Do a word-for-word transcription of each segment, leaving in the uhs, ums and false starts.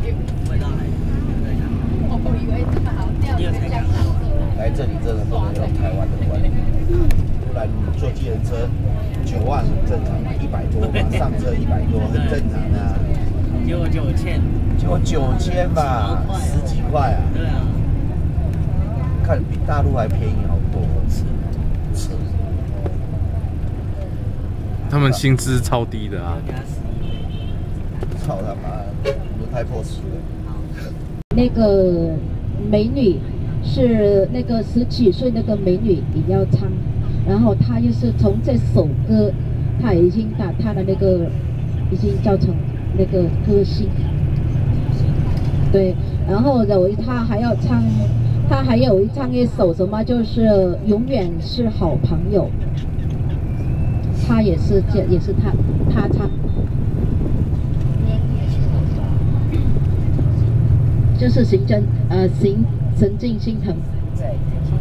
味道还我以为这么好钓， 来这里真的不能用台湾的观念，不然你坐计程车九万很正常嘛，一百多嘛，上车一百多很正常啊。 结果九千， 结果九千吧，十几块啊。 对啊， 看比大陆还便宜好多，是是。 他们薪资超低的啊！ 操他妈，轮胎破死了。 那个美女是那个十几岁那个美女也要唱，然后她就是从这首歌，她已经把她的那个已经叫成那个歌星，对，然后有她还要唱，她还有唱一首什么就是永远是好朋友，她也是这也是她她唱。 就是行真呃行神经心疼，对，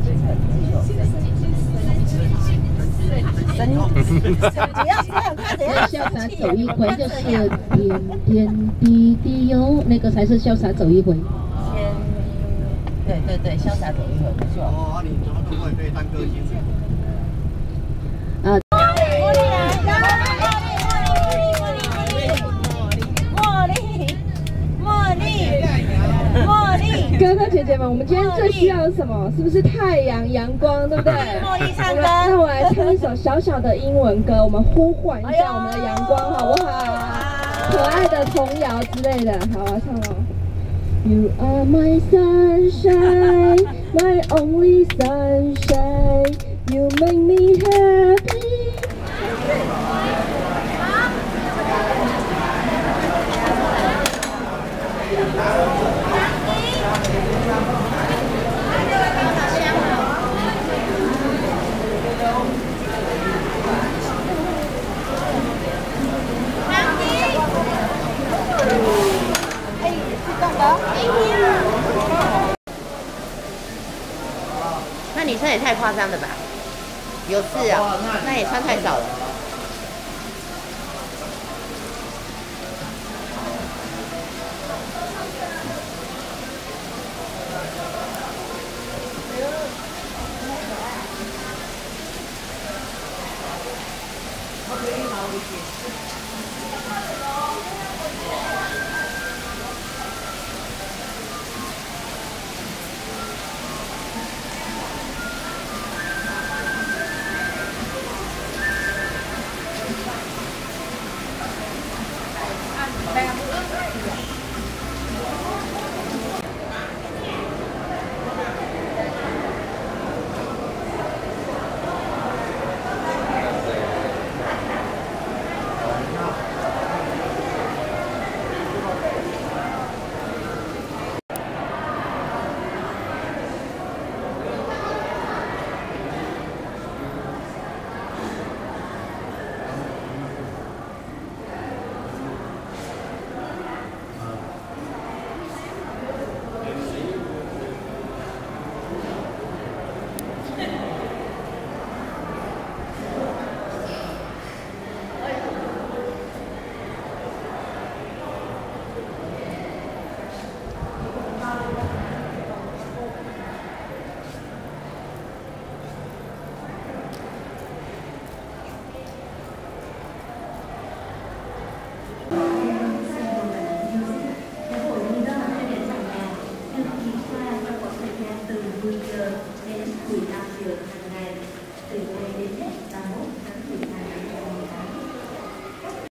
神只要只要他只要潇洒走一回，就是点点滴滴哟，那个才是潇洒走一回。先，对对对，潇洒走一回，没错。哦，你怎么都会被当歌星？啊。 哥哥姐姐们，我们今天最需要的什么？是不是太阳、阳光，对不对？茉莉唱歌。那我来唱一首小小的英文歌，我们呼唤一下我们的阳光，好不好？可爱的童谣之类的，好，我唱哦。You are my sunshine, my only sunshine. You make me happy. 那女生也太夸张了吧？有事啊？那也穿太少了。 mười giờ đến mười lăm giờ hàng ngày từ nay đến hết